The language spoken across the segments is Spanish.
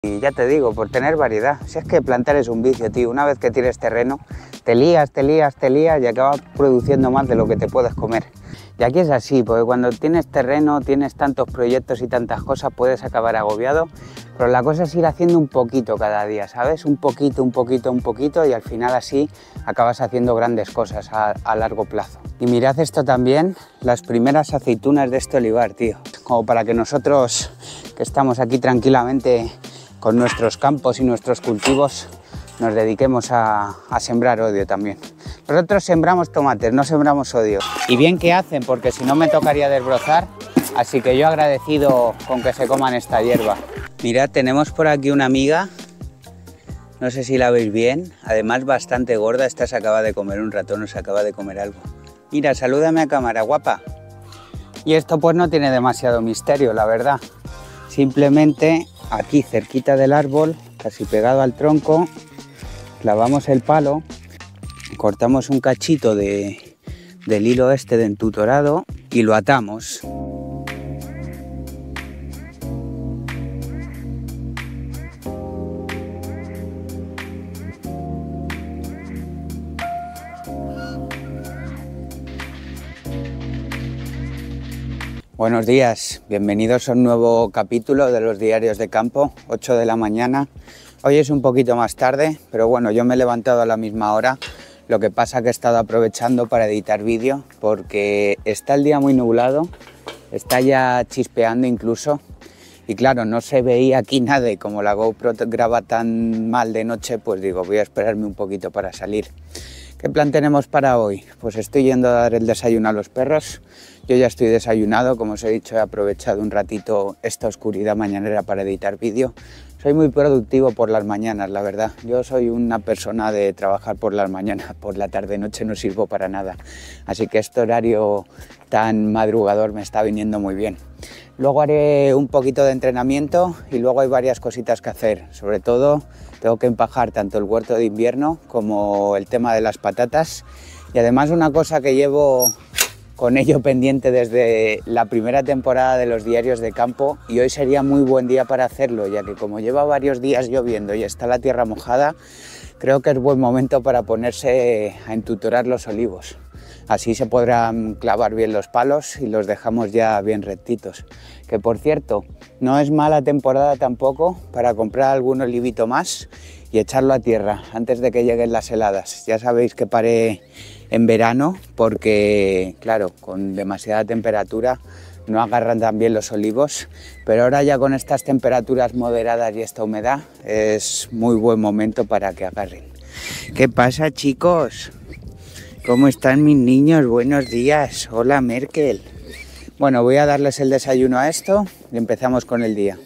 Y ya te digo, por tener variedad. Si es que plantar es un vicio, tío. Una vez que tienes terreno, te lías y acabas produciendo más de lo que te puedes comer. Y aquí es así, porque cuando tienes terreno, tienes tantos proyectos y tantas cosas, puedes acabar agobiado. Pero la cosa es ir haciendo un poquito cada día, ¿sabes? Un poquito, y al final así acabas haciendo grandes cosas a largo plazo. Y mirad esto también, las primeras aceitunas de este olivar, tío. Como para que nosotros, que estamos aquí tranquilamente con nuestros campos y nuestros cultivos, nos dediquemos a sembrar odio también. Nosotros sembramos tomates, no sembramos odio. Y bien que hacen, porque si no me tocaría desbrozar, así que yo agradecido con que se coman esta hierba. Mirad, tenemos por aquí una amiga, no sé si la veis bien, además bastante gorda. Esta se acaba de comer un ratón o se acaba de comer algo. Mira, salúdame a cámara, guapa. Y esto pues no tiene demasiado misterio, la verdad. Simplemente aquí cerquita del árbol, casi pegado al tronco, clavamos el palo, cortamos un cachito del hilo este de entutorado y lo atamos. Buenos días, bienvenidos a un nuevo capítulo de los diarios de campo, 8 de la mañana. Hoy es un poquito más tarde, pero bueno, yo me he levantado a la misma hora. Lo que pasa que he estado aprovechando para editar vídeo porque está el día muy nublado, está ya chispeando incluso. Y claro, no se veía aquí nada y como la GoPro graba tan mal de noche, pues digo, voy a esperarme un poquito para salir. ¿Qué plan tenemos para hoy? Pues estoy yendo a dar el desayuno a los perros. Yo ya estoy desayunado, como os he dicho, he aprovechado un ratito esta oscuridad mañanera para editar vídeo. Soy muy productivo por las mañanas, la verdad. Yo soy una persona de trabajar por las mañanas, por la tarde-noche no sirvo para nada. Así que este horario tan madrugador me está viniendo muy bien. Luego haré un poquito de entrenamiento y luego hay varias cositas que hacer. Sobre todo tengo que empajar tanto el huerto de invierno como el tema de las patatas. Y además una cosa que llevo con ello pendiente desde la primera temporada de los diarios de campo, y hoy sería muy buen día para hacerlo, ya que como lleva varios días lloviendo y está la tierra mojada, creo que es buen momento para ponerse a entutorar los olivos. Así se podrán clavar bien los palos y los dejamos ya bien rectitos. Que por cierto, no es mala temporada tampoco para comprar algún olivito más y echarlo a tierra antes de que lleguen las heladas. Ya sabéis que paré en verano porque, claro, con demasiada temperatura no agarran tan bien los olivos, pero ahora ya con estas temperaturas moderadas y esta humedad es muy buen momento para que agarren. ¿Qué pasa, chicos? ¿Cómo están mis niños? Buenos días. Hola, Merkel. Bueno, voy a darles el desayuno a esto y empezamos con el día.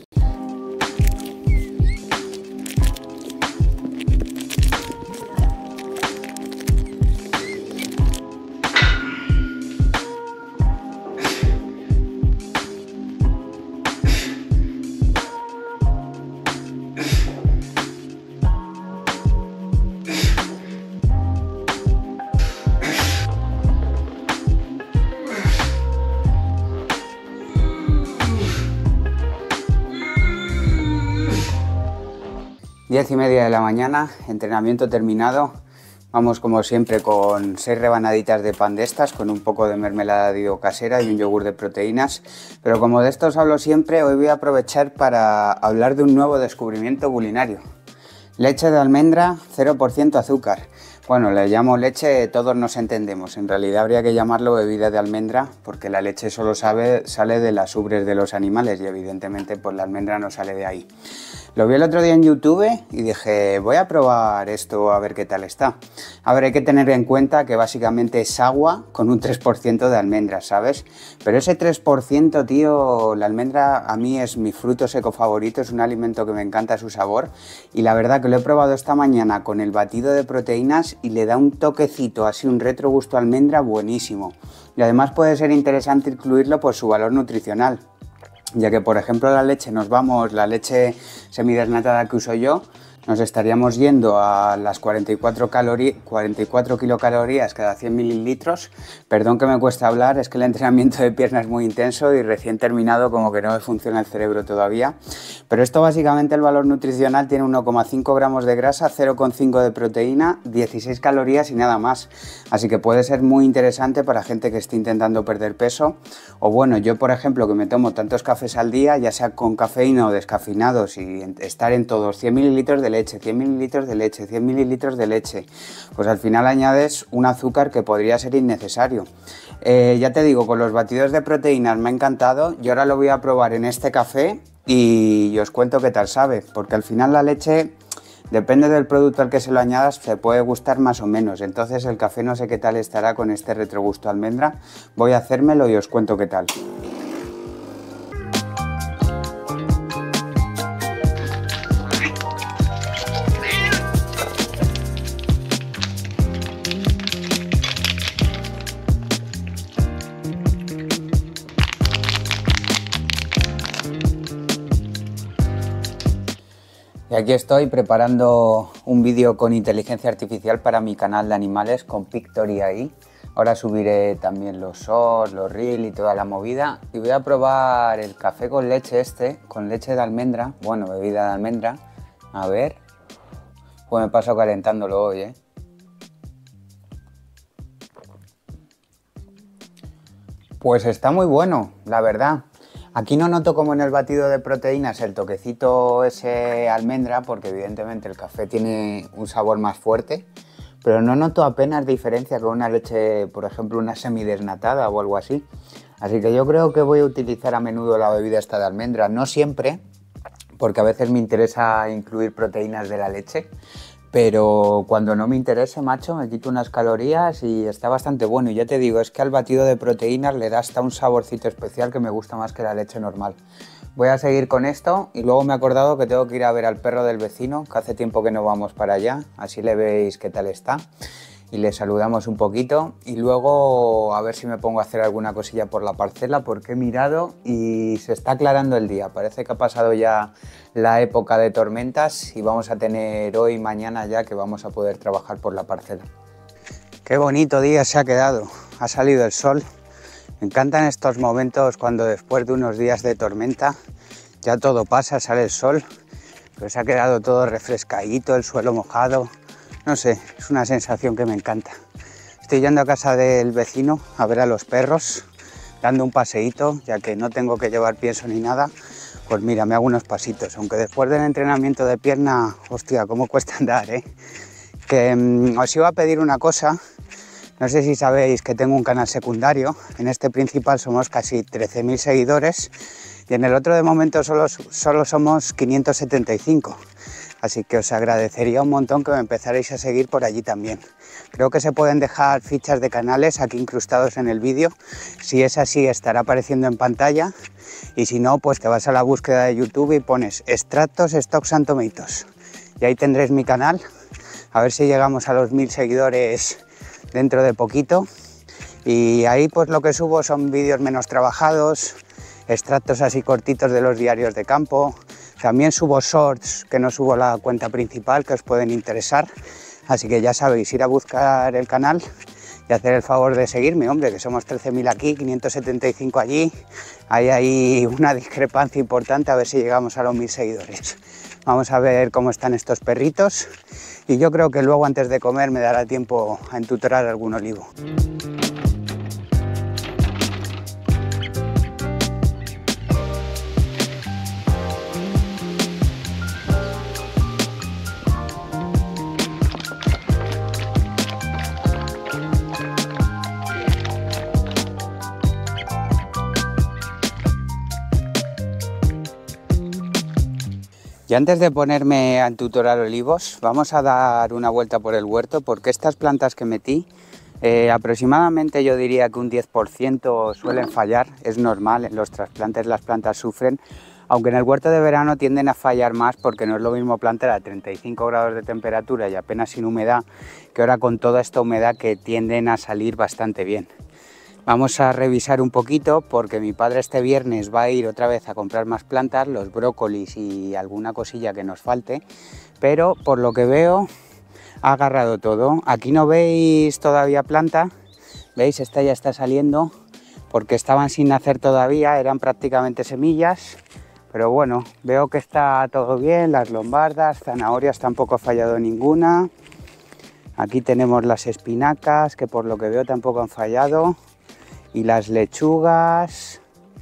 Diez y media de la mañana, entrenamiento terminado. Vamos como siempre con 6 rebanaditas de pan de estas, con un poco de mermelada de higo casera y un yogur de proteínas. Pero como de esto os hablo siempre, hoy voy a aprovechar para hablar de un nuevo descubrimiento culinario. Leche de almendra, 0% azúcar. Bueno, le llamo leche, todos nos entendemos. En realidad habría que llamarlo bebida de almendra porque la leche solo sale de las ubres de los animales y evidentemente pues la almendra no sale de ahí. Lo vi el otro día en YouTube y dije, voy a probar esto a ver qué tal está. A ver, hay que tener en cuenta que básicamente es agua con un 3% de almendras, ¿sabes? Pero ese 3%, tío, la almendra a mí es mi fruto seco favorito, es un alimento que me encanta su sabor. Y la verdad que lo he probado esta mañana con el batido de proteínas y le da un toquecito, así un retrogusto a almendra buenísimo. Y además puede ser interesante incluirlo por su valor nutricional, ya que por ejemplo la leche la leche semidesnatada que uso yo, nos estaríamos yendo a las 44 kilocalorías cada 100 mililitros. Perdón que me cuesta hablar, es que el entrenamiento de pierna es muy intenso y recién terminado, como que no me funciona el cerebro todavía. Pero esto básicamente, el valor nutricional tiene 1,5 gramos de grasa, 0,5 de proteína, 16 calorías y nada más. Así que puede ser muy interesante para gente que esté intentando perder peso. O bueno, yo por ejemplo, que me tomo tantos cafés al día, ya sea con cafeína o descafeinados, y estar en todos 100 mililitros de leche, 100 mililitros de leche, 100 mililitros de leche, pues al final añades un azúcar que podría ser innecesario. Ya te digo, con los batidos de proteínas me ha encantado. Yo ahora lo voy a probar en este café y os cuento qué tal sabe, porque al final la leche, depende del producto al que se lo añadas, se puede gustar más o menos. Entonces el café no sé qué tal estará con este retrogusto almendra. Voy a hacérmelo y os cuento qué tal. Y aquí estoy preparando un vídeo con inteligencia artificial para mi canal de animales con Pictory ahí. Ahora subiré también los shorts, los reels y toda la movida. Y voy a probar el café con leche con leche de almendra, bueno, bebida de almendra. A ver, pues me paso calentándolo hoy, Pues está muy bueno, la verdad. Aquí no noto, como en el batido de proteínas, el toquecito ese almendra, porque evidentemente el café tiene un sabor más fuerte, pero no noto apenas diferencia con una leche, por ejemplo, una semidesnatada o algo así. Así que yo creo que voy a utilizar a menudo la bebida esta de almendra, no siempre, porque a veces me interesa incluir proteínas de la leche, pero cuando no me interese, macho, me quito unas calorías y está bastante bueno. Y ya te digo, es que al batido de proteínas le da hasta un saborcito especial que me gusta más que la leche normal. Voy a seguir con esto y luego me he acordado que tengo que ir a ver al perro del vecino, que hace tiempo que no vamos para allá, así le veis qué tal está. Y le saludamos un poquito y luego a ver si me pongo a hacer alguna cosilla por la parcela, porque he mirado y se está aclarando el día. Parece que ha pasado ya la época de tormentas y vamos a tener hoy y mañana ya que vamos a poder trabajar por la parcela. Qué bonito día se ha quedado, ha salido el sol. Me encantan estos momentos cuando después de unos días de tormenta ya todo pasa, sale el sol, pero se ha quedado todo refrescadito, el suelo mojado. No sé, es una sensación que me encanta. Estoy yendo a casa del vecino a ver a los perros, dando un paseíto, ya que no tengo que llevar pienso ni nada. Pues mira, me hago unos pasitos, aunque después del entrenamiento de pierna, hostia, cómo cuesta andar, Que os iba a pedir una cosa. No sé si sabéis que tengo un canal secundario. En este principal somos casi 13.000 seguidores y en el otro de momento solo somos 575. Así que os agradecería un montón que me empezarais a seguir por allí también. Creo que se pueden dejar fichas de canales aquí incrustados en el vídeo. Si es así, estará apareciendo en pantalla. Y si no, pues te vas a la búsqueda de YouTube y pones extractos Stocks and Tomatoes. Y ahí tendréis mi canal. A ver si llegamos a los 1000 seguidores dentro de poquito. Y ahí pues lo que subo son vídeos menos trabajados, extractos así cortitos de los diarios de campo. También subo shorts, que no subo la cuenta principal, que os pueden interesar. Así que ya sabéis, ir a buscar el canal y hacer el favor de seguirme, hombre, que somos 13.000 aquí, 575 allí. Hay una discrepancia importante, a ver si llegamos a los 1000 seguidores. Vamos a ver cómo están estos perritos y yo creo que luego antes de comer me dará tiempo a entutorar algún olivo. Y antes de ponerme a entutorar olivos, vamos a dar una vuelta por el huerto, porque estas plantas que metí, aproximadamente yo diría que un 10% suelen fallar. Es normal, en los trasplantes las plantas sufren, aunque en el huerto de verano tienden a fallar más, porque no es lo mismo plantar a 35 grados de temperatura y apenas sin humedad, que ahora con toda esta humedad, que tienden a salir bastante bien. Vamos a revisar un poquito porque mi padre este viernes va a ir otra vez a comprar más plantas, los brócolis y alguna cosilla que nos falte, pero por lo que veo ha agarrado todo. Aquí no veis todavía planta, veis, esta ya está saliendo porque estaban sin nacer todavía, eran prácticamente semillas, pero bueno, veo que está todo bien, las lombardas, zanahorias tampoco ha fallado ninguna. Aquí tenemos las espinacas que por lo que veo tampoco han fallado. Y las lechugas,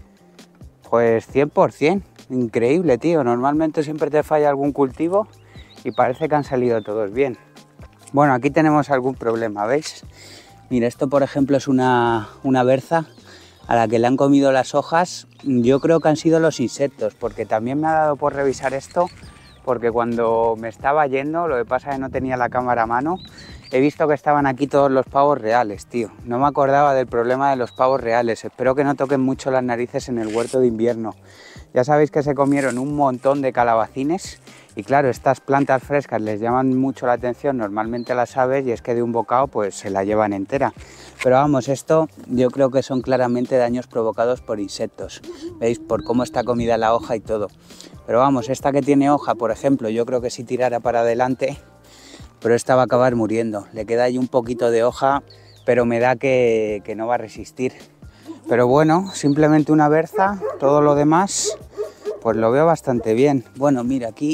pues 100%, increíble, tío. Normalmente siempre te falla algún cultivo y parece que han salido todos bien. Bueno, aquí tenemos algún problema, ¿veis? Mira, esto por ejemplo es una berza a la que le han comido las hojas. Yo creo que han sido los insectos, porque también me ha dado por revisar esto, porque cuando me estaba yendo, lo que pasa es que no tenía la cámara a mano, he visto que estaban aquí todos los pavos reales, tío. No me acordaba del problema de los pavos reales. Espero que no toquen mucho las narices en el huerto de invierno. Ya sabéis que se comieron un montón de calabacines y claro, estas plantas frescas les llaman mucho la atención normalmente a las aves y es que de un bocado pues se la llevan entera. Pero vamos, esto yo creo que son claramente daños provocados por insectos. ¿Veis? Por cómo está comida la hoja y todo. Pero vamos, esta que tiene hoja, por ejemplo, yo creo que si tirara para adelante, pero esta va a acabar muriendo. Le queda ahí un poquito de hoja, pero me da que no va a resistir. Pero bueno, simplemente una berza, todo lo demás, pues lo veo bastante bien. Bueno, mira, aquí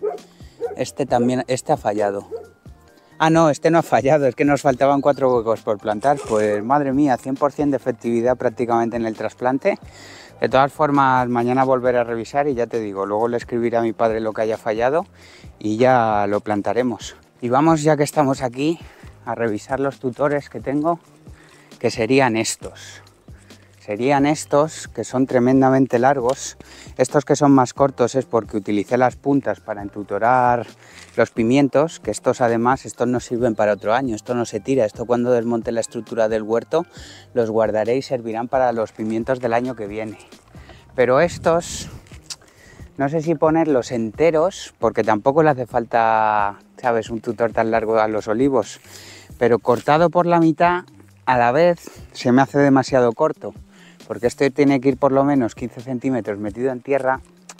este ha fallado. Ah, no, este no ha fallado, es que nos faltaban 4 huecos por plantar. Pues madre mía, 100% de efectividad prácticamente en el trasplante. De todas formas, mañana volveré a revisar y ya te digo, luego le escribiré a mi padre lo que haya fallado y ya lo plantaremos. Y vamos, ya que estamos aquí, a revisar los tutores que tengo, que serían estos. Serían estos, que son tremendamente largos. Estos que son más cortos es porque utilicé las puntas para entutorar los pimientos, que estos además, estos no sirven para otro año, esto no se tira. Esto cuando desmonte la estructura del huerto, los guardaré y servirán para los pimientos del año que viene. Pero estos, no sé si ponerlos enteros, porque tampoco le hace falta, ¿sabes?, un tutor tan largo a los olivos, pero cortado por la mitad, a la vez se me hace demasiado corto, porque este tiene que ir por lo menos 15 centímetros metido en tierra,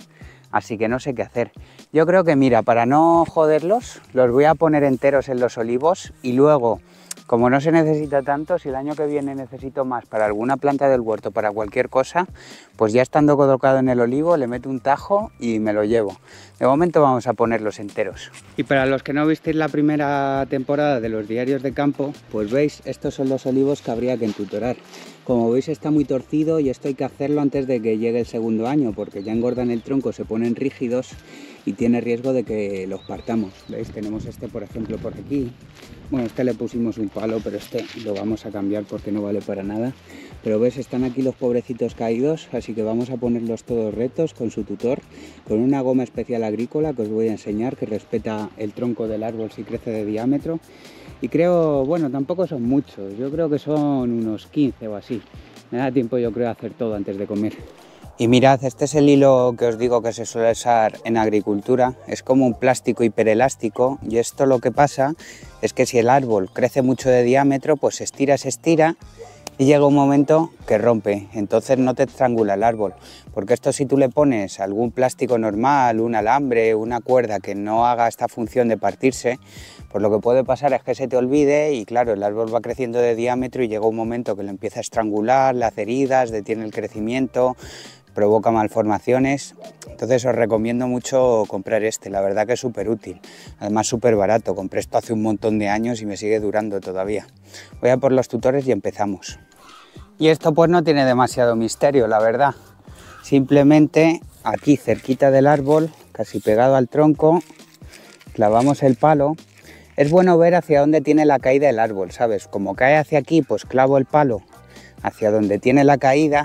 así que no sé qué hacer. Yo creo que, mira, para no joderlos, los voy a poner enteros en los olivos y luego, como no se necesita tanto, si el año que viene necesito más para alguna planta del huerto, para cualquier cosa, pues ya estando colocado en el olivo, le meto un tajo y me lo llevo. De momento vamos a ponerlos enteros. Y para los que no visteis la primera temporada de los diarios de campo, pues veis, estos son los olivos que habría que entutorar. Como veis está muy torcido y esto hay que hacerlo antes de que llegue el segundo año, porque ya engordan el tronco, se ponen rígidos y tiene riesgo de que los partamos. ¿Veis? Tenemos este por ejemplo por aquí. Bueno, este le pusimos un palo, pero este lo vamos a cambiar porque no vale para nada. Pero ves, están aquí los pobrecitos caídos, así que vamos a ponerlos todos rectos con su tutor, con una goma especial agrícola que os voy a enseñar, que respeta el tronco del árbol si crece de diámetro. Y creo, bueno, tampoco son muchos, yo creo que son unos 15 o así. Me da tiempo, yo creo, a hacer todo antes de comer. Y mirad, este es el hilo que os digo que se suele usar en agricultura. Es como un plástico hiperelástico y esto lo que pasa es que si el árbol crece mucho de diámetro, pues se estira y llega un momento que rompe. Entonces no te estrangula el árbol, porque esto si tú le pones algún plástico normal, un alambre, una cuerda que no haga esta función de partirse, pues lo que puede pasar es que se te olvide y claro, el árbol va creciendo de diámetro y llega un momento que lo empieza a estrangular, le hace heridas, detiene el crecimiento, provoca malformaciones. Entonces os recomiendo mucho comprar este, la verdad que es súper útil, además súper barato. Compré esto hace un montón de años y me sigue durando todavía. Voy a por los tutores y empezamos. Y esto pues no tiene demasiado misterio, la verdad. Simplemente aquí cerquita del árbol, casi pegado al tronco, clavamos el palo. Es bueno ver hacia dónde tiene la caída el árbol, ¿sabes? Como cae hacia aquí, pues clavo el palo hacia donde tiene la caída.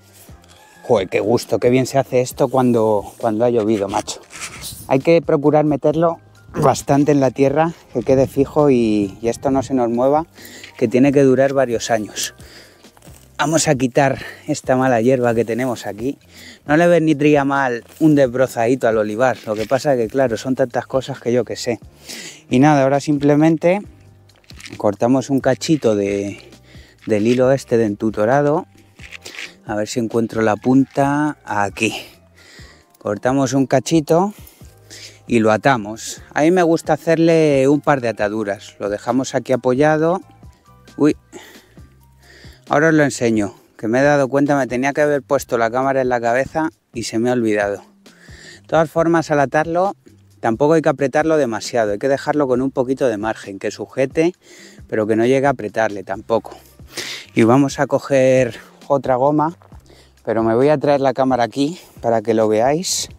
Joder, qué gusto, qué bien se hace esto cuando ha llovido, macho. Hay que procurar meterlo bastante en la tierra, que quede fijo y esto no se nos mueva, que tiene que durar varios años. Vamos a quitar esta mala hierba que tenemos aquí. No le vendría mal un desbrozadito al olivar, lo que pasa es que claro, son tantas cosas que yo que sé. Y nada, ahora simplemente cortamos un cachito de del hilo este de entutorado. A ver si encuentro la punta aquí. Cortamos un cachito y lo atamos. A mí me gusta hacerle un par de ataduras. Lo dejamos aquí apoyado. Uy, ahora os lo enseño, que me he dado cuenta, me tenía que haber puesto la cámara en la cabeza y se me ha olvidado. De todas formas, al atarlo tampoco hay que apretarlo demasiado, hay que dejarlo con un poquito de margen, que sujete, pero que no llegue a apretarle tampoco. Y vamos a coger otra goma, pero me voy a traer la cámara aquí para que lo veáis.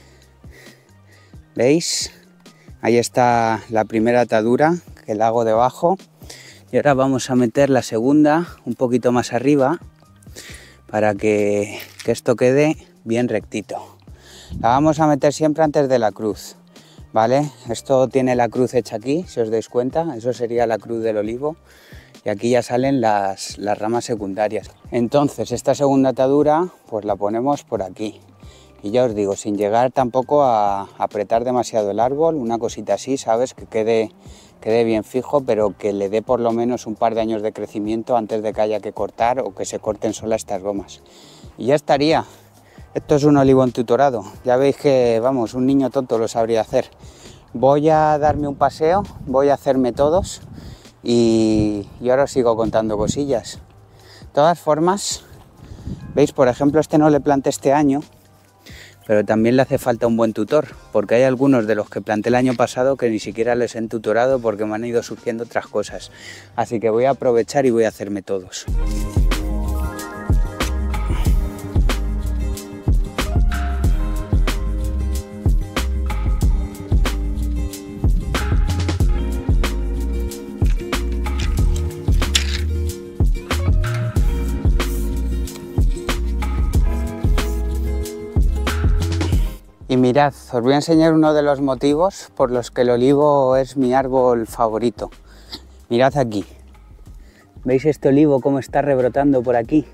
¿Veis? Ahí está la primera atadura que la hago debajo. Y ahora vamos a meter la segunda un poquito más arriba para que esto quede bien rectito. La vamos a meter siempre antes de la cruz, ¿vale? Esto tiene la cruz hecha aquí, si os dais cuenta, eso sería la cruz del olivo. Y aquí ya salen las ramas secundarias. Entonces esta segunda atadura pues la ponemos por aquí. Y ya os digo, sin llegar tampoco a apretar demasiado el árbol, una cosita así, ¿sabes? Que quede bien fijo, pero que le dé por lo menos un par de años de crecimiento antes de que haya que cortar o que se corten solas estas gomas. Y ya estaría. Esto es un olivo entutorado. Ya veis que, vamos, un niño tonto lo sabría hacer. Voy a darme un paseo, voy a hacerme todos y ahora os sigo contando cosillas. De todas formas, veis, por ejemplo, este no le planté este año, pero también le hace falta un buen tutor, porque hay algunos de los que planté el año pasado que ni siquiera les he entutorado porque me han ido surgiendo otras cosas. Así que voy a aprovechar y voy a hacerme todos. Y mirad, os voy a enseñar uno de los motivos por los que el olivo es mi árbol favorito. Mirad aquí. ¿Veis este olivo cómo está rebrotando por aquí?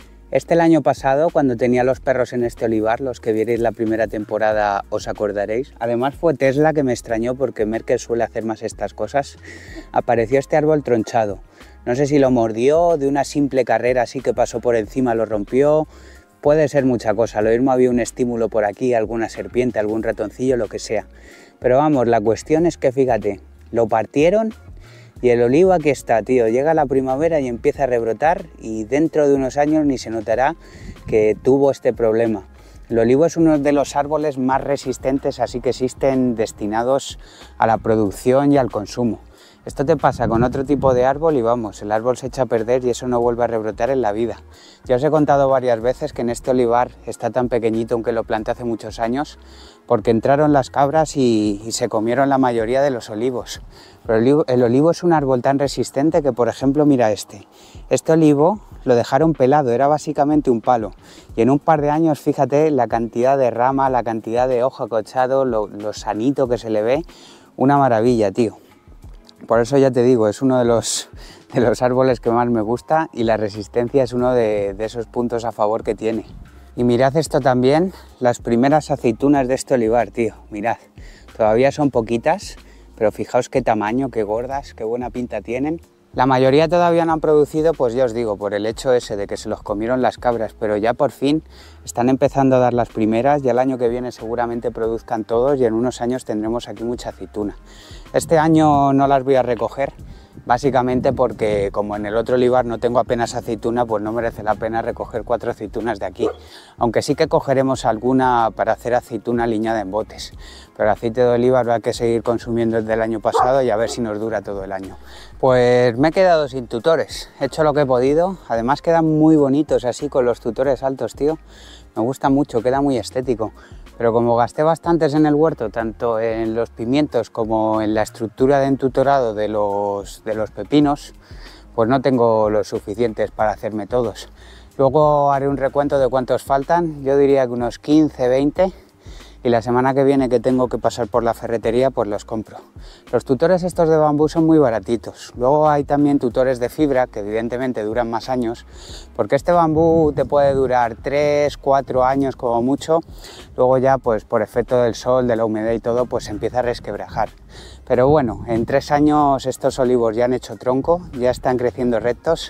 El año pasado, cuando tenía los perros en este olivar, los que vierais la primera temporada os acordaréis. Además fue Tesla que me extrañó porque Merkel suele hacer más estas cosas. Apareció este árbol tronchado. No sé si lo mordió, de una simple carrera así que pasó por encima lo rompió. Puede ser mucha cosa, lo mismo había un estímulo por aquí, alguna serpiente, algún ratoncillo, lo que sea. Pero vamos, la cuestión es que fíjate, lo partieron y el olivo aquí está, tío. Llega la primavera y empieza a rebrotar y dentro de unos años ni se notará que tuvo este problema. El olivo es uno de los árboles más resistentes, así que existen destinados a la producción y al consumo. Esto te pasa con otro tipo de árbol y vamos, el árbol se echa a perder y eso no vuelve a rebrotar en la vida. Ya os he contado varias veces que en este olivar está tan pequeñito, aunque lo planté hace muchos años, porque entraron las cabras y se comieron la mayoría de los olivos. Pero el olivo es un árbol tan resistente que, por ejemplo, mira este olivo lo dejaron pelado, era básicamente un palo. Y en un par de años, fíjate la cantidad de rama, la cantidad de hoja acolchado, lo sanito que se le ve, una maravilla, tío. Por eso ya te digo, es uno de los árboles que más me gusta y la resistencia es uno de esos puntos a favor que tiene. Y mirad esto también, las primeras aceitunas de este olivar, tío, mirad. Todavía son poquitas, pero fijaos qué tamaño, qué gordas, qué buena pinta tienen. La mayoría todavía no han producido, pues ya os digo, por el hecho ese de que se los comieron las cabras, pero ya por fin están empezando a dar las primeras, ya el año que viene seguramente produzcan todos y en unos años tendremos aquí mucha aceituna. Este año no las voy a recoger, básicamente porque como en el otro olivar no tengo apenas aceituna, pues no merece la pena recoger 4 aceitunas de aquí, aunque sí que cogeremos alguna para hacer aceituna liñada en botes, pero el aceite de oliva habrá que seguir consumiendo el del año pasado y a ver si nos dura todo el año. Pues me he quedado sin tutores, he hecho lo que he podido, además quedan muy bonitos así con los tutores altos, tío, me gusta mucho, queda muy estético. Pero como gasté bastantes en el huerto, tanto en los pimientos como en la estructura de entutorado de los pepinos, pues no tengo los suficientes para hacerme todos. Luego haré un recuento de cuántos faltan, yo diría que unos 15, 20, y la semana que viene que tengo que pasar por la ferretería, pues los compro. Los tutores estos de bambú son muy baratitos. Luego hay también tutores de fibra, que evidentemente duran más años, porque este bambú te puede durar 3, 4 años como mucho. Luego ya, pues por efecto del sol, de la humedad y todo, pues se empieza a resquebrajar. Pero bueno, en 3 años estos olivos ya han hecho tronco, ya están creciendo rectos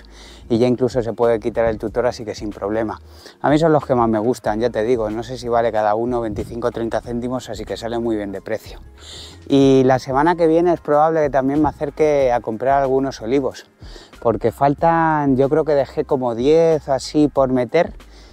y ya incluso se puede quitar el tutor, así que sin problema. A mí son los que más me gustan, ya te digo, no sé si vale cada uno 25 o 30 céntimos, así que sale muy bien de precio. Y la semana que viene es probable que también me acerque a comprar algunos olivos, porque faltan, yo creo que dejé como 10 así por meter,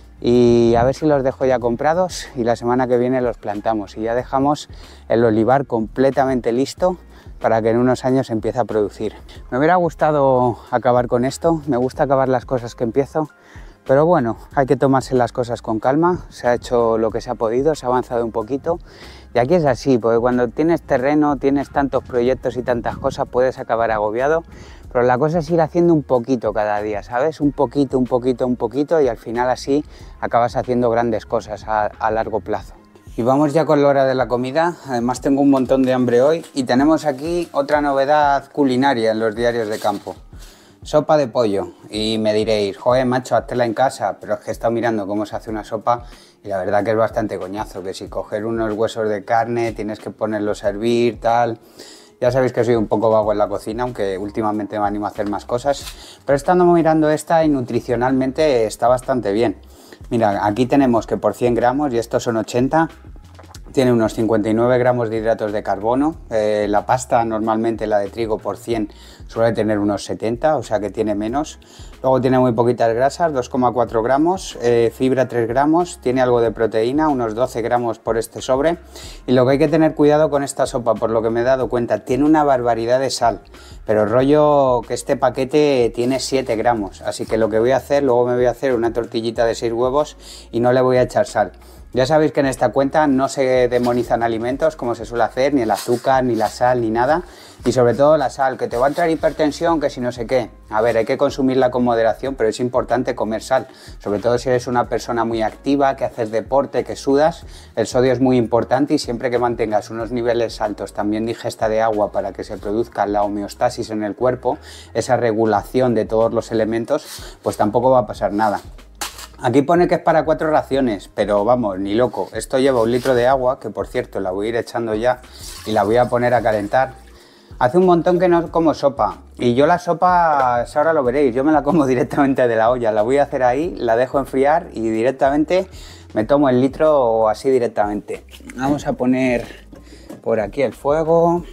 y a ver si los dejo ya comprados y la semana que viene los plantamos y ya dejamos el olivar completamente listo para que en unos años empiece a producir. Me hubiera gustado acabar con esto, me gusta acabar las cosas que empiezo, pero bueno, hay que tomarse las cosas con calma, se ha hecho lo que se ha podido, se ha avanzado un poquito y aquí es así, porque cuando tienes terreno, tienes tantos proyectos y tantas cosas, puedes acabar agobiado, pero la cosa es ir haciendo un poquito cada día, ¿sabes? Un poquito, un poquito, un poquito y al final así acabas haciendo grandes cosas a largo plazo. Y vamos ya con la hora de la comida, además tengo un montón de hambre hoy y tenemos aquí otra novedad culinaria en los diarios de campo. Sopa de pollo y me diréis, joder macho, háztela en casa, pero es que he estado mirando cómo se hace una sopa y la verdad que es bastante coñazo, que si coger unos huesos de carne tienes que ponerlos a hervir, tal. Ya sabéis que soy un poco vago en la cocina, aunque últimamente me animo a hacer más cosas, pero estando mirando esta y nutricionalmente está bastante bien. Mira, aquí tenemos que por 100 gramos, y estos son 80, tiene unos 59 gramos de hidratos de carbono. La pasta, normalmente la de trigo por 100, suele tener unos 70, o sea que tiene menos. Luego tiene muy poquitas grasas, 2,4 gramos, fibra 3 gramos, tiene algo de proteína, unos 12 gramos por este sobre. Y lo que hay que tener cuidado con esta sopa, por lo que me he dado cuenta, tiene una barbaridad de sal, pero rollo que este paquete tiene 7 gramos, así que lo que voy a hacer, luego me voy a hacer una tortillita de 6 huevos y no le voy a echar sal. Ya sabéis que en esta cuenta no se demonizan alimentos como se suele hacer, ni el azúcar, ni la sal, ni nada. Y sobre todo la sal, que te va a entrar hipertensión, que si no sé qué. A ver, hay que consumirla con moderación, pero es importante comer sal. Sobre todo si eres una persona muy activa, que haces deporte, que sudas. El sodio es muy importante y siempre que mantengas unos niveles altos, también de ingesta de agua para que se produzca la homeostasis en el cuerpo, esa regulación de todos los elementos, pues tampoco va a pasar nada. Aquí pone que es para 4 raciones, pero vamos, ni loco. Esto lleva 1 litro de agua, que por cierto la voy a ir echando ya y la voy a poner a calentar. Hace un montón que no como sopa y yo la sopa, ahora lo veréis, yo me la como directamente de la olla. La voy a hacer ahí, la dejo enfriar y directamente me tomo el litro así directamente. Vamos a poner por aquí el fuego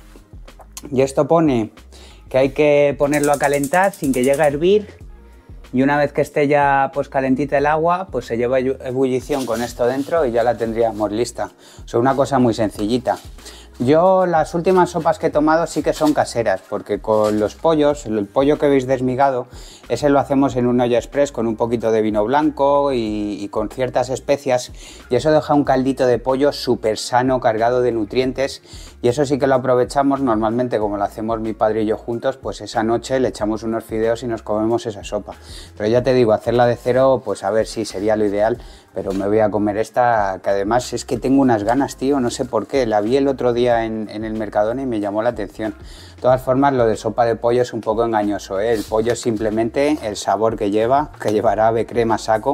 y esto pone que hay que ponerlo a calentar sin que llegue a hervir. Y una vez que esté ya pues calentita el agua, pues se lleva a ebullición con esto dentro y ya la tendríamos lista. O sea, una cosa muy sencillita. Yo las últimas sopas que he tomado sí que son caseras, porque con los pollos, el pollo que veis desmigado, ese lo hacemos en una olla express con un poquito de vino blanco y con ciertas especias, y eso deja un caldito de pollo súper sano, cargado de nutrientes, y eso sí que lo aprovechamos normalmente, como lo hacemos mi padre y yo juntos, pues esa noche le echamos unos fideos y nos comemos esa sopa. Pero ya te digo, hacerla de cero, pues a ver si sería lo ideal, pero me voy a comer esta, que además es que tengo unas ganas, tío, no sé por qué. La vi el otro día en el Mercadona y me llamó la atención. De todas formas, lo de sopa de pollo es un poco engañoso, ¿eh? El pollo es simplemente el sabor que lleva, que llevará ave crema saco,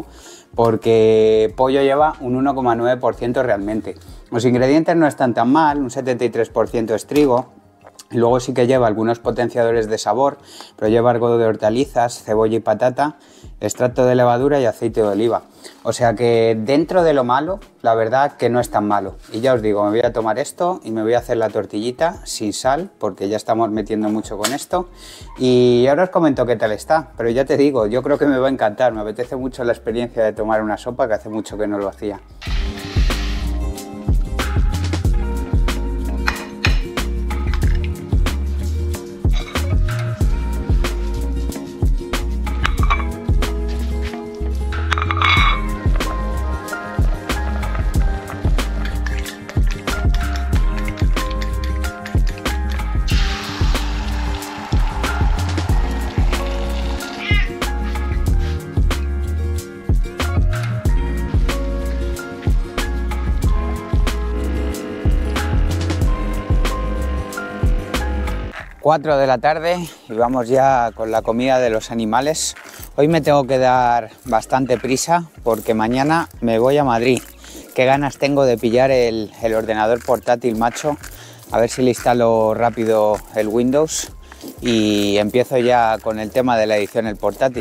porque pollo lleva un 1,9% realmente. Los ingredientes no están tan mal, un 73% es trigo. Y luego sí que lleva algunos potenciadores de sabor, pero lleva algo de hortalizas, cebolla y patata, extracto de levadura y aceite de oliva. O sea que dentro de lo malo, la verdad que no es tan malo. Y ya os digo, me voy a tomar esto y me voy a hacer la tortillita sin sal, porque ya estamos metiendo mucho con esto. Y ahora os comento qué tal está, pero ya te digo, yo creo que me va a encantar. Me apetece mucho la experiencia de tomar una sopa, que hace mucho que no lo hacía. ...4 de la tarde y vamos ya con la comida de los animales. Hoy me tengo que dar bastante prisa porque mañana me voy a Madrid. Qué ganas tengo de pillar el ordenador portátil, macho. A ver si le instalo rápido el Windows y empiezo ya con el tema de la edición en el portátil.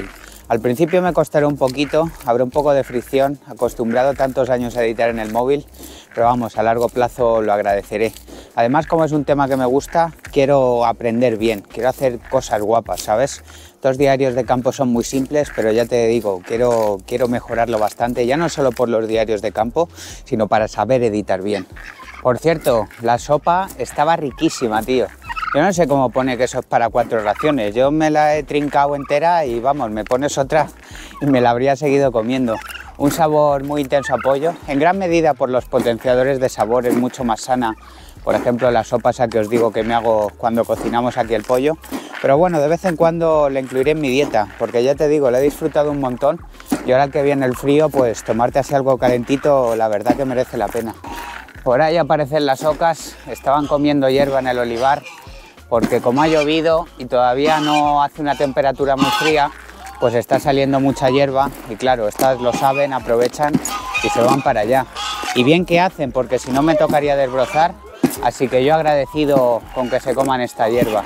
Al principio me costará un poquito, habrá un poco de fricción, acostumbrado tantos años a editar en el móvil, pero vamos, a largo plazo lo agradeceré. Además, como es un tema que me gusta, quiero aprender bien, quiero hacer cosas guapas, ¿sabes? Estos diarios de campo son muy simples, pero ya te digo, quiero mejorarlo bastante, ya no solo por los diarios de campo, sino para saber editar bien. Por cierto, la sopa estaba riquísima, tío. Yo no sé cómo pone que eso es para 4 raciones. Yo me la he trincado entera y vamos, me pones otra y me la habría seguido comiendo. Un sabor muy intenso a pollo, en gran medida por los potenciadores de sabor, es mucho más sana. Por ejemplo, la sopa esa que os digo que me hago cuando cocinamos aquí el pollo. Pero bueno, de vez en cuando la incluiré en mi dieta, porque ya te digo, la he disfrutado un montón. Y ahora que viene el frío, pues tomarte así algo calentito, la verdad que merece la pena. Por ahí aparecen las ocas, estaban comiendo hierba en el olivar, porque como ha llovido y todavía no hace una temperatura muy fría, pues está saliendo mucha hierba y claro, estas lo saben, aprovechan y se van para allá. Y bien que hacen, porque si no me tocaría desbrozar, así que yo agradecido con que se coman esta hierba.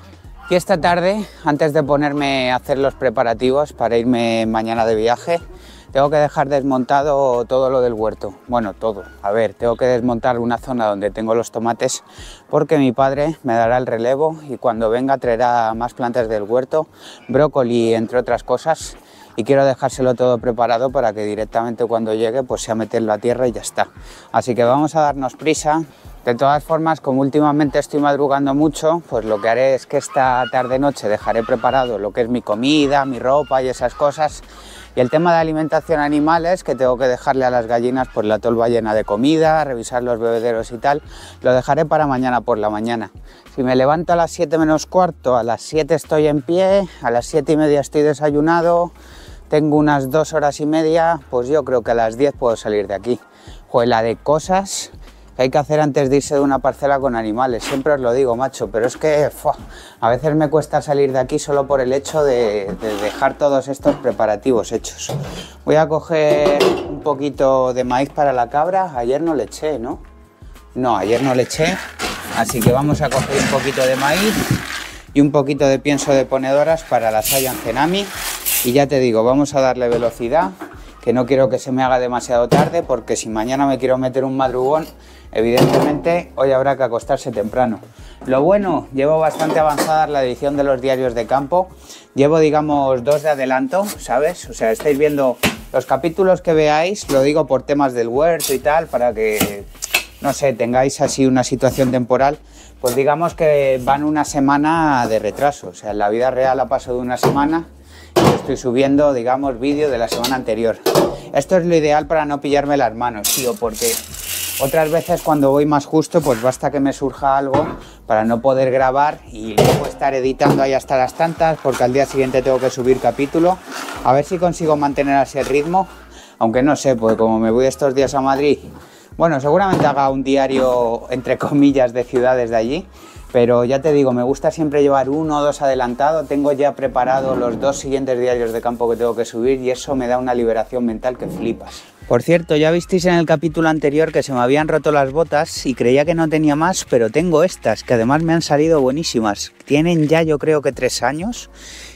Y esta tarde, antes de ponerme a hacer los preparativos para irme mañana de viaje, tengo que dejar desmontado todo lo del huerto. Bueno, todo. A ver, tengo que desmontar una zona donde tengo los tomates porque mi padre me dará el relevo y cuando venga traerá más plantas del huerto, brócoli, entre otras cosas. Y quiero dejárselo todo preparado para que directamente cuando llegue pues sea meterlo a tierra y ya está. Así que vamos a darnos prisa. De todas formas, como últimamente estoy madrugando mucho, pues lo que haré es que esta tarde-noche dejaré preparado lo que es mi comida, mi ropa y esas cosas. Y el tema de alimentación animal es que tengo que dejarle a las gallinas pues la tolva llena de comida, revisar los bebederos y tal, lo dejaré para mañana por la mañana. Si me levanto a las 7 menos cuarto, a las 7 estoy en pie, a las 7 y media estoy desayunado, tengo unas 2 horas y media, pues yo creo que a las 10 puedo salir de aquí. Joder, la de cosas que hay que hacer antes de irse de una parcela con animales, siempre os lo digo, macho, pero es que a veces me cuesta salir de aquí solo por el hecho de dejar todos estos preparativos hechos. Voy a coger un poquito de maíz para la cabra, ayer no le eché, ¿no? No, ayer no le eché, así que vamos a coger un poquito de maíz y un poquito de pienso de ponedoras para la saya Angenami y ya te digo, vamos a darle velocidad, que no quiero que se me haga demasiado tarde porque si mañana me quiero meter un madrugón, evidentemente hoy habrá que acostarse temprano. Lo bueno, llevo bastante avanzada la edición de los diarios de campo, llevo digamos 2 de adelanto, ¿sabes? O sea, estáis viendo los capítulos que veáis, lo digo por temas del huerto y tal, para que, no sé, tengáis así una situación temporal, pues digamos que van una semana de retraso, o sea, en la vida real ha pasado de una semana y yo estoy subiendo, digamos, vídeo de la semana anterior. Esto es lo ideal para no pillarme las manos, tío, porque otras veces cuando voy más justo, pues basta que me surja algo para no poder grabar y luego estar editando ahí hasta las tantas, porque al día siguiente tengo que subir capítulo. A ver si consigo mantener así el ritmo, aunque no sé, pues como me voy estos días a Madrid, bueno, seguramente haga un diario, entre comillas, de ciudades de allí, pero ya te digo, me gusta siempre llevar 1 o 2 adelantado, tengo ya preparado los 2 siguientes diarios de campo que tengo que subir y eso me da una liberación mental que flipas. Por cierto, ya visteis en el capítulo anterior que se me habían roto las botas y creía que no tenía más, pero tengo estas, que además me han salido buenísimas. Tienen ya yo creo que 3 años.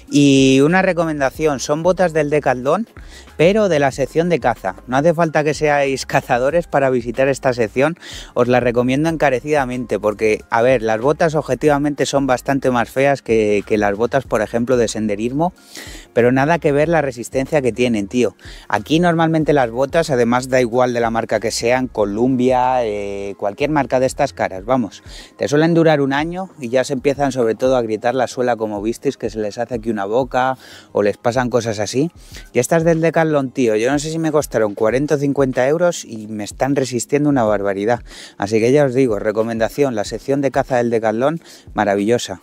Y una recomendación, son botas del Decathlon, pero de la sección de caza. No hace falta que seáis cazadores para visitar esta sección, os la recomiendo encarecidamente, porque, a ver, las botas objetivamente son bastante más feas que las botas, por ejemplo, de senderismo, pero nada que ver la resistencia que tienen, tío. Aquí normalmente las botas, además da igual de la marca que sean, Columbia, cualquier marca de estas caras, vamos, te suelen durar 1 año y ya se empiezan sobre todo a grietar la suela, como visteis, que se les hace aquí una boca o les pasan cosas así. Y estas del Decathlon, tío, yo no sé si me costaron 40 o 50 euros y me están resistiendo una barbaridad. Así que ya os digo, recomendación, la sección de caza del Decathlon, maravillosa.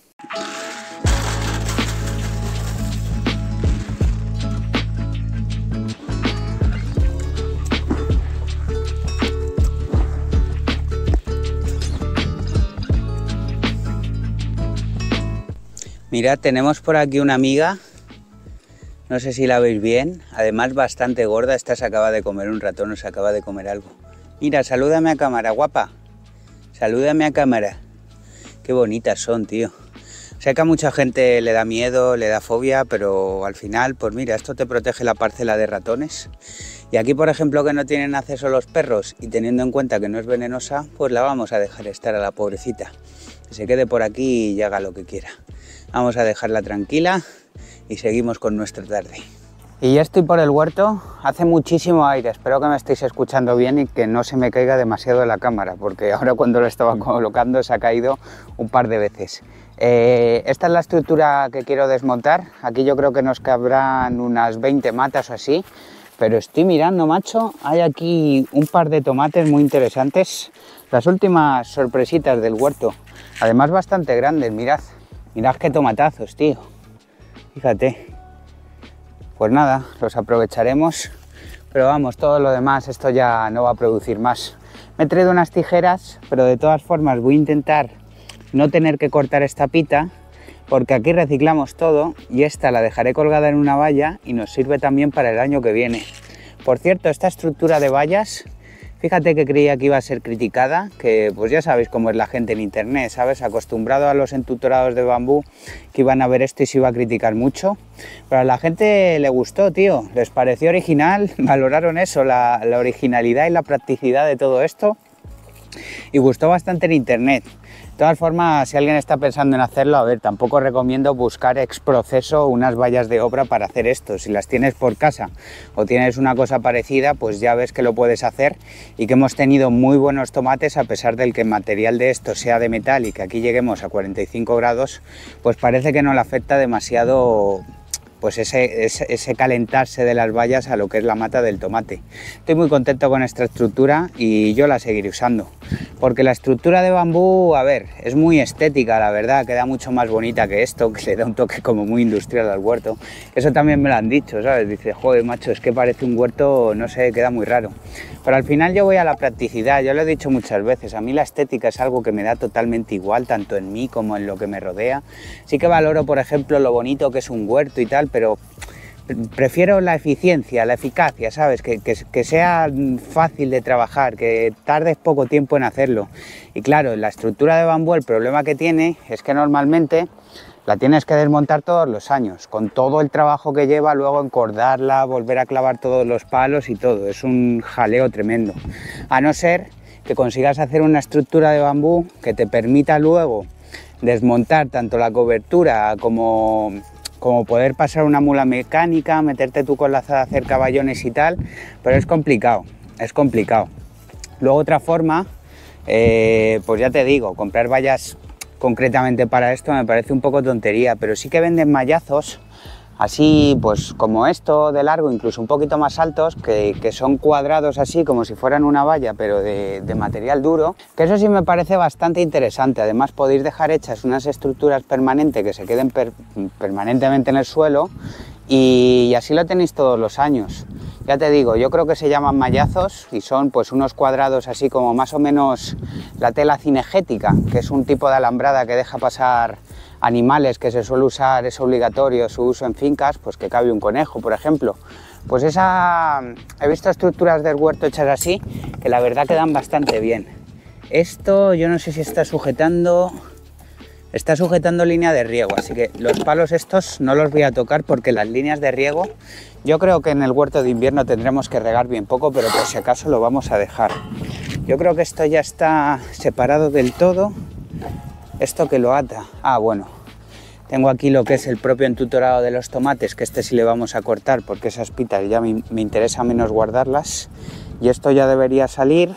Mirad, tenemos por aquí una amiga, no sé si la veis bien, además bastante gorda, esta se acaba de comer un ratón o se acaba de comer algo. Mira, salúdame a cámara, guapa, salúdame a cámara, qué bonitas son, tío. Sé que a mucha gente le da miedo, le da fobia, pero al final, pues mira, esto te protege la parcela de ratones. Y aquí, por ejemplo, que no tienen acceso los perros y teniendo en cuenta que no es venenosa, pues la vamos a dejar estar a la pobrecita. Que se quede por aquí y haga lo que quiera. Vamos a dejarla tranquila y seguimos con nuestra tarde. Y ya estoy por el huerto, hace muchísimo aire, espero que me estéis escuchando bien y que no se me caiga demasiado la cámara, porque ahora cuando lo estaba colocando se ha caído un par de veces. Esta es la estructura que quiero desmontar, aquí yo creo que nos cabrán unas 20 matas o así, pero estoy mirando, macho, hay aquí un par de tomates muy interesantes, las últimas sorpresitas del huerto, además bastante grandes, mirad qué tomatazos, tío, fíjate. Pues nada, los aprovecharemos, pero vamos, todo lo demás, esto ya no va a producir más. Me he traído unas tijeras, pero de todas formas voy a intentar no tener que cortar esta pita, porque aquí reciclamos todo y esta la dejaré colgada en una valla y nos sirve también para el año que viene. Por cierto, esta estructura de vallas, fíjate que creía que iba a ser criticada, que pues ya sabéis cómo es la gente en internet, ¿sabes? Acostumbrado a los entutorados de bambú, que iban a ver esto y se iba a criticar mucho. Pero a la gente le gustó, tío, les pareció original, valoraron eso, la originalidad y la practicidad de todo esto. Y gustó bastante en internet. De todas formas, si alguien está pensando en hacerlo, a ver, tampoco recomiendo buscar ex proceso unas vallas de obra para hacer esto. Si las tienes por casa o tienes una cosa parecida, pues ya ves que lo puedes hacer y que hemos tenido muy buenos tomates a pesar del que el material de esto sea de metal y que aquí lleguemos a 45 grados, pues parece que no le afecta demasiado pues ese calentarse de las vallas a lo que es la mata del tomate. Estoy muy contento con esta estructura y yo la seguiré usando, porque la estructura de bambú, a ver, es muy estética, la verdad, queda mucho más bonita que esto, que le da un toque como muy industrial al huerto. Eso también me lo han dicho, ¿sabes? Dice, joder, macho, es que parece un huerto, no sé, queda muy raro. Pero al final yo voy a la practicidad, yo lo he dicho muchas veces, a mí la estética es algo que me da totalmente igual, tanto en mí como en lo que me rodea. Sí que valoro, por ejemplo, lo bonito que es un huerto y tal, pero prefiero la eficiencia, la eficacia, ¿sabes? Que sea fácil de trabajar, que tardes poco tiempo en hacerlo. Y claro, la estructura de bambú, el problema que tiene es que normalmente la tienes que desmontar todos los años, con todo el trabajo que lleva, luego encordarla, volver a clavar todos los palos y todo. Es un jaleo tremendo. A no ser que consigas hacer una estructura de bambú que te permita luego desmontar tanto la cobertura como poder pasar una mula mecánica, meterte tú con la azada a hacer caballones y tal, pero es complicado, es complicado. Luego otra forma, pues ya te digo, comprar vallas concretamente para esto me parece un poco tontería, pero sí que venden mallazos así pues como esto de largo, incluso un poquito más altos, que son cuadrados así como si fueran una valla pero de material duro, que eso sí me parece bastante interesante. Además podéis dejar hechas unas estructuras permanentes que se queden permanentemente en el suelo y así lo tenéis todos los años. Ya te digo, yo creo que se llaman mallazos y son pues unos cuadrados así como más o menos la tela cinegética, que es un tipo de alambrada que deja pasar animales, que se suele usar, es obligatorio su uso en fincas, pues que cabe un conejo, por ejemplo. Pues he visto estructuras del huerto hechas así, que la verdad quedan bastante bien. Esto yo no sé si está sujetando línea de riego, así que los palos estos no los voy a tocar porque las líneas de riego, yo creo que en el huerto de invierno tendremos que regar bien poco, pero por si acaso lo vamos a dejar. Yo creo que esto ya está separado del todo. Esto que lo ata, bueno, tengo aquí lo que es el propio entutorado de los tomates, que este sí le vamos a cortar porque esas pitas ya me interesa menos guardarlas. Y esto ya debería salir.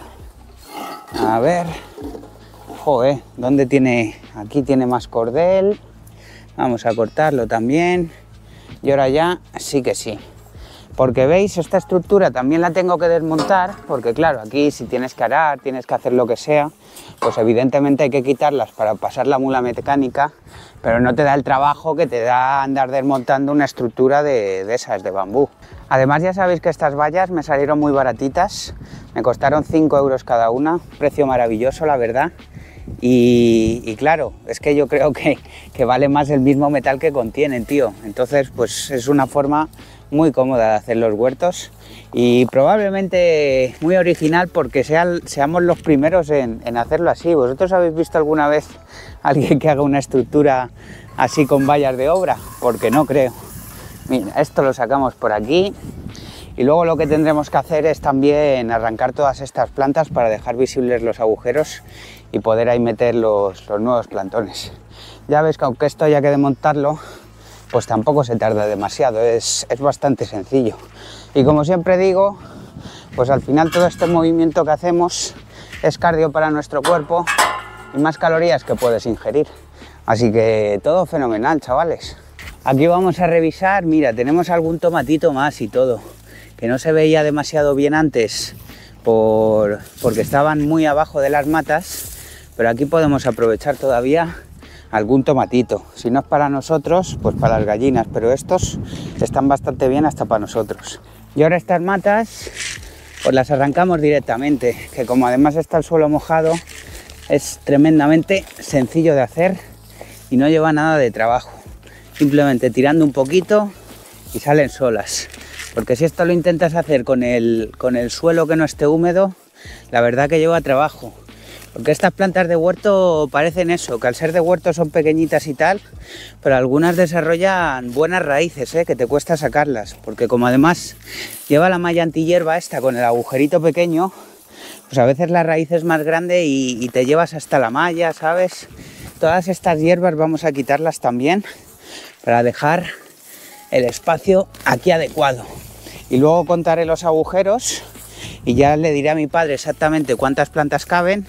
A ver, joder, ¿dónde tiene? Aquí tiene más cordel. Vamos a cortarlo también. Y ahora ya sí que sí. Porque veis, esta estructura también la tengo que desmontar, porque claro, aquí si tienes que arar, tienes que hacer lo que sea, pues evidentemente hay que quitarlas para pasar la mula mecánica, pero no te da el trabajo que te da andar desmontando una estructura de esas, de bambú. Además ya sabéis que estas vallas me salieron muy baratitas, me costaron 5 euros cada una, precio maravilloso la verdad, Y claro, es que yo creo que vale más el mismo metal que contienen, tío. Entonces, pues es una forma muy cómoda de hacer los huertos y probablemente muy original porque seamos los primeros en hacerlo así. ¿Vosotros habéis visto alguna vez a alguien que haga una estructura así con vallas de obra? Porque no creo. Mira, esto lo sacamos por aquí. Y luego lo que tendremos que hacer es también arrancar todas estas plantas para dejar visibles los agujeros y poder ahí meter los nuevos plantones. Ya ves que aunque esto haya que desmontarlo, pues tampoco se tarda demasiado, es bastante sencillo. Y como siempre digo, pues al final todo este movimiento que hacemos es cardio para nuestro cuerpo y más calorías que puedes ingerir. Así que todo fenomenal, chavales. Aquí vamos a revisar, mira, tenemos algún tomatito más y todo, que no se veía demasiado bien antes porque estaban muy abajo de las matas, pero aquí podemos aprovechar todavía algún tomatito. Si no es para nosotros, pues para las gallinas, pero estos están bastante bien hasta para nosotros. Y ahora estas matas, pues las arrancamos directamente, que como además está el suelo mojado, es tremendamente sencillo de hacer y no lleva nada de trabajo. Simplemente tirando un poquito y salen solas. Porque si esto lo intentas hacer con el suelo que no esté húmedo, la verdad que lleva trabajo. Porque estas plantas de huerto parecen eso, que al ser de huerto son pequeñitas y tal, pero algunas desarrollan buenas raíces, que te cuesta sacarlas. Porque como además lleva la malla antihierba esta con el agujerito pequeño, pues a veces la raíz es más grande y te llevas hasta la malla, ¿sabes? Todas estas hierbas vamos a quitarlas también para dejar el espacio aquí adecuado. Y luego contaré los agujeros y ya le diré a mi padre exactamente cuántas plantas caben.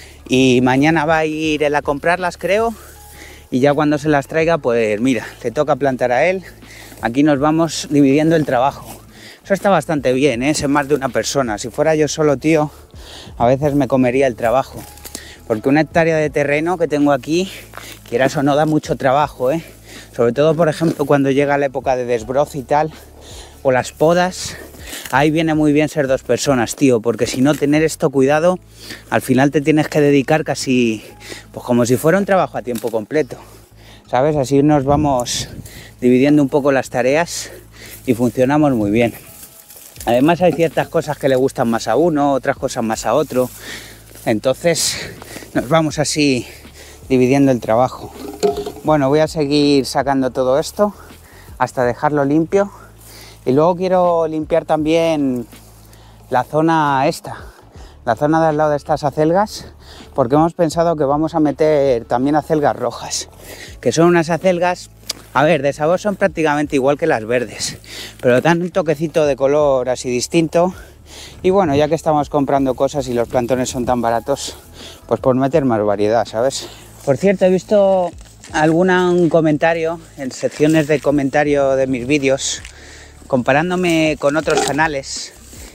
Y mañana va a ir él a comprarlas, creo, y ya cuando se las traiga, pues mira, le toca plantar a él. Aquí nos vamos dividiendo el trabajo. Eso está bastante bien, ser más de una persona. Si fuera yo solo, tío, a veces me comería el trabajo. Porque una hectárea de terreno que tengo aquí, quieras o no, da mucho trabajo, Sobre todo, por ejemplo, cuando llega la época de desbroce y tal, o las podas. Ahí viene muy bien ser dos personas, tío, porque si no, tener esto cuidado, al final te tienes que dedicar casi, pues como si fuera un trabajo a tiempo completo, ¿sabes? Así nos vamos dividiendo un poco las tareas y funcionamos muy bien. Además hay ciertas cosas que le gustan más a uno, otras cosas más a otro, entonces nos vamos así dividiendo el trabajo. Bueno, voy a seguir sacando todo esto hasta dejarlo limpio. Y luego quiero limpiar también la zona esta, la zona de al lado de estas acelgas, porque hemos pensado que vamos a meter también acelgas rojas, que son unas acelgas, a ver, de sabor son prácticamente igual que las verdes, pero dan un toquecito de color así distinto. Y bueno, ya que estamos comprando cosas y los plantones son tan baratos, pues por meter más variedad, ¿sabes? Por cierto, he visto algún comentario en secciones de comentario de mis vídeos, comparándome con otros canales,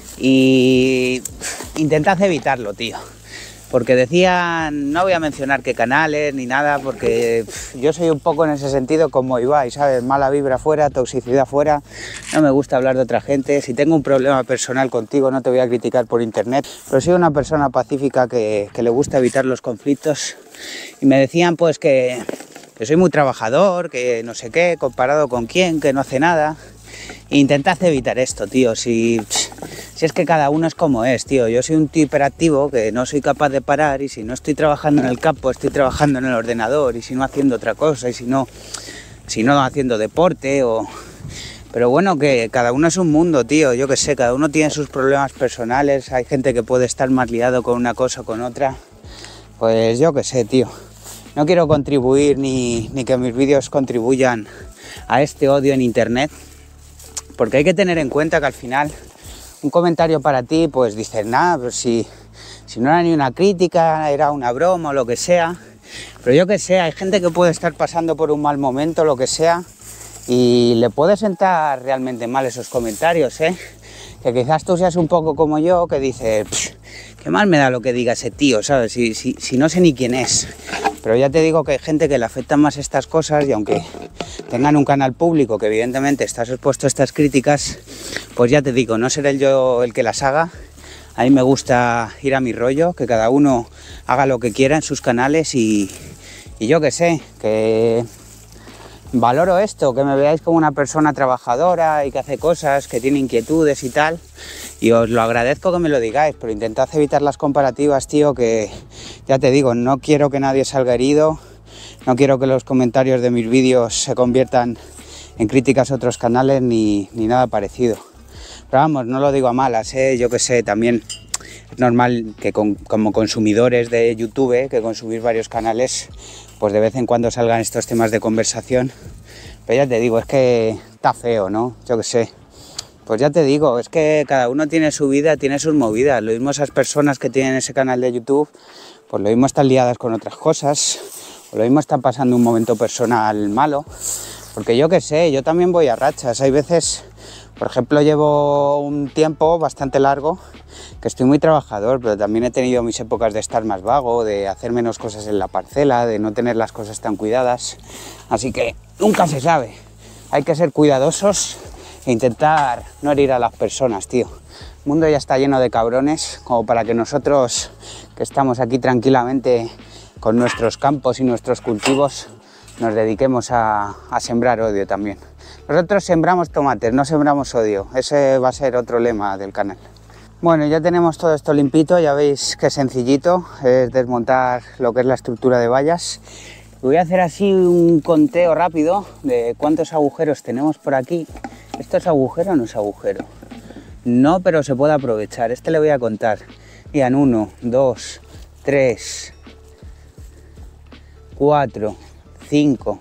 y intentad evitarlo, tío, porque decían, no voy a mencionar qué canales ni nada, porque yo soy un poco en ese sentido como Ibai, ¿sabes? Mala vibra fuera, toxicidad fuera, no me gusta hablar de otra gente. Si tengo un problema personal contigo no te voy a criticar por internet, pero soy una persona pacífica que le gusta evitar los conflictos, y me decían pues que soy muy trabajador, que no sé qué, comparado con quién, que no hace nada. Intentad evitar esto, tío, si es que cada uno es como es, tío. Yo soy un tío hiperactivo que no soy capaz de parar, y si no estoy trabajando en el campo, estoy trabajando en el ordenador, y si no haciendo otra cosa, y si no haciendo deporte Pero bueno, que cada uno es un mundo, tío, yo que sé, cada uno tiene sus problemas personales, hay gente que puede estar más liado con una cosa o con otra, pues yo que sé, tío. No quiero contribuir ni que mis vídeos contribuyan a este odio en internet, porque hay que tener en cuenta que al final un comentario para ti, pues dices, nada, pero si no era ni una crítica, era una broma o lo que sea, pero yo que sé, hay gente que puede estar pasando por un mal momento, lo que sea, y le puede sentar realmente mal esos comentarios, que quizás tú seas un poco como yo, que dices, qué mal me da lo que diga ese tío, ¿sabes? Si no sé ni quién es. Pero ya te digo que hay gente que le afectan más estas cosas, y aunque tengan un canal público que evidentemente estás expuesto a estas críticas, pues ya te digo, no seré yo el que las haga, A mí me gusta ir a mi rollo, que cada uno haga lo que quiera en sus canales y yo qué sé, que valoro esto, que me veáis como una persona trabajadora y que hace cosas, que tiene inquietudes y tal. Y os lo agradezco que me lo digáis, pero intentad evitar las comparativas, tío, que ya te digo, no quiero que nadie salga herido, no quiero que los comentarios de mis vídeos se conviertan en críticas a otros canales ni nada parecido. Pero vamos, no lo digo a malas, yo que sé, también es normal que como consumidores de YouTube, que consumís varios canales, pues de vez en cuando salgan estos temas de conversación. Pero ya te digo, es que está feo, ¿no? Yo que sé. Pues ya te digo, es que cada uno tiene su vida, tiene sus movidas. Lo mismo esas personas que tienen ese canal de YouTube, pues lo mismo están liadas con otras cosas, o lo mismo están pasando un momento personal malo. Porque yo qué sé, yo también voy a rachas. Hay veces, por ejemplo, llevo un tiempo bastante largo que estoy muy trabajador, pero también he tenido mis épocas de estar más vago, de hacer menos cosas en la parcela, de no tener las cosas tan cuidadas. Así que nunca se sabe. Hay que ser cuidadosos e intentar no herir a las personas, tío. El mundo ya está lleno de cabrones como para que nosotros, que estamos aquí tranquilamente con nuestros campos y nuestros cultivos, nos dediquemos a sembrar odio también. Nosotros sembramos tomates, no sembramos odio. Ese va a ser otro lema del canal. Bueno, ya tenemos todo esto limpito, ya veis que sencillito es desmontar lo que es la estructura de vallas. Voy a hacer así un conteo rápido de cuántos agujeros tenemos por aquí. ¿Esto es agujero o no es agujero? No, pero se puede aprovechar. Este le voy a contar. Miren, 1, 2, 3, 4, 5,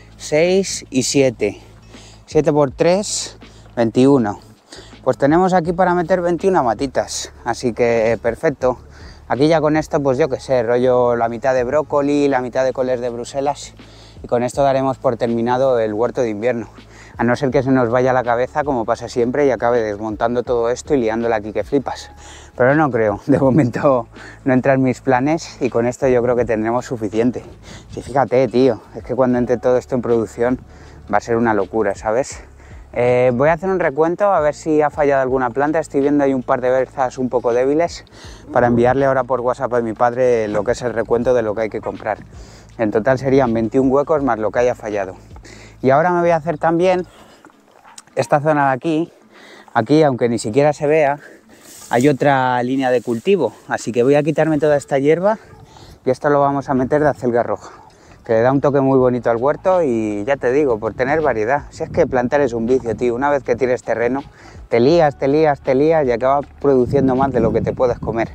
6 y 7. 7 por 3, 21. Pues tenemos aquí para meter 21 matitas. Así que perfecto. Aquí ya con esto, pues yo qué sé, rollo la mitad de brócoli, la mitad de coles de Bruselas. Y con esto daremos por terminado el huerto de invierno. A no ser que se nos vaya la cabeza, como pasa siempre, y acabe desmontando todo esto y liándola aquí que flipas. Pero no creo, de momento no entra en mis planes y con esto yo creo que tendremos suficiente. Sí, fíjate, tío, es que cuando entre todo esto en producción va a ser una locura, ¿sabes? Voy a hacer un recuento a ver si ha fallado alguna planta. Estoy viendo ahí un par de berzas un poco débiles para enviarle ahora por WhatsApp a mi padre lo que es el recuento de lo que hay que comprar. En total serían 21 huecos más lo que haya fallado. Y ahora me voy a hacer también esta zona de aquí. Aquí, aunque ni siquiera se vea, hay otra línea de cultivo. Así que voy a quitarme toda esta hierba y esto lo vamos a meter de acelga roja, que le da un toque muy bonito al huerto y ya te digo, por tener variedad. Si es que plantar es un vicio, tío. Una vez que tienes terreno, te lías y acabas produciendo más de lo que te puedes comer.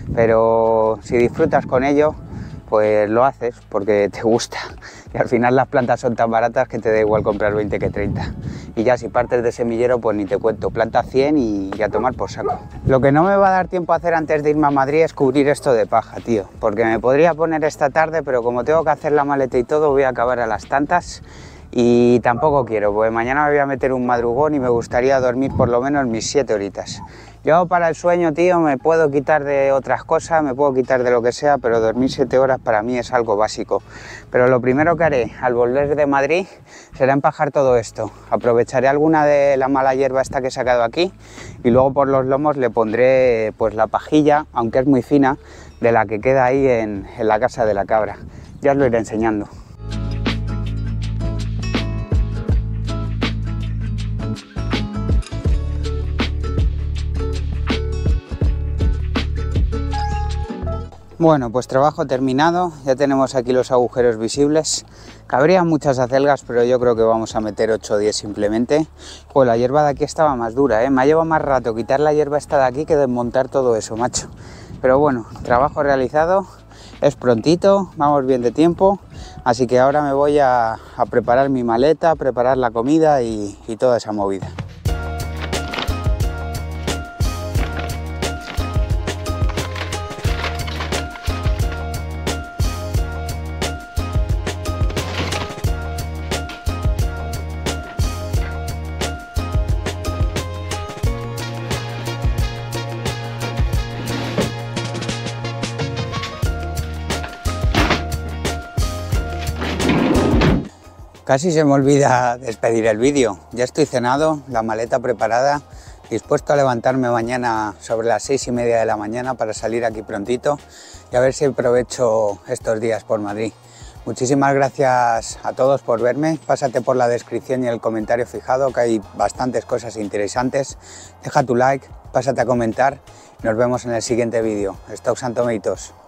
Pero si disfrutas con ello, pues lo haces porque te gusta. Y al final las plantas son tan baratas que te da igual comprar 20 que 30. Y ya si partes de semillero, pues ni te cuento. Planta 100 y a tomar por saco. Lo que no me va a dar tiempo a hacer antes de irme a Madrid es cubrir esto de paja, tío. Porque me podría poner esta tarde, pero como tengo que hacer la maleta y todo, voy a acabar a las tantas. Y tampoco quiero, porque mañana me voy a meter un madrugón y me gustaría dormir por lo menos mis 7 horitas. Yo para el sueño, tío, me puedo quitar de otras cosas, me puedo quitar de lo que sea, pero dormir 7 horas para mí es algo básico. Pero lo primero que haré al volver de Madrid será empajar todo esto. Aprovecharé alguna de la mala hierba esta que he sacado aquí y luego por los lomos le pondré pues la pajilla, aunque es muy fina, de la que queda ahí en la casa de la cabra. Ya os lo iré enseñando. Bueno, pues trabajo terminado, ya tenemos aquí los agujeros visibles. Cabrían muchas acelgas, pero yo creo que vamos a meter 8 o 10 simplemente. Pues la hierba de aquí estaba más dura, me ha llevado más rato quitar la hierba esta de aquí que desmontar todo eso, macho. Pero bueno, trabajo realizado, es prontito, vamos bien de tiempo, así que ahora me voy a preparar mi maleta, a preparar la comida y toda esa movida. Casi se me olvida despedir el vídeo. Ya estoy cenado, la maleta preparada dispuesto a levantarme mañana sobre las 6:30 de la mañana para salir aquí prontito y a ver si aprovecho estos días por Madrid. Muchísimas gracias a todos por verme. Pásate por la descripción y el comentario fijado, que hay bastantes cosas interesantes. Deja tu like, pásate a comentar. Nos vemos en el siguiente vídeo. Stocks and Tomatoes.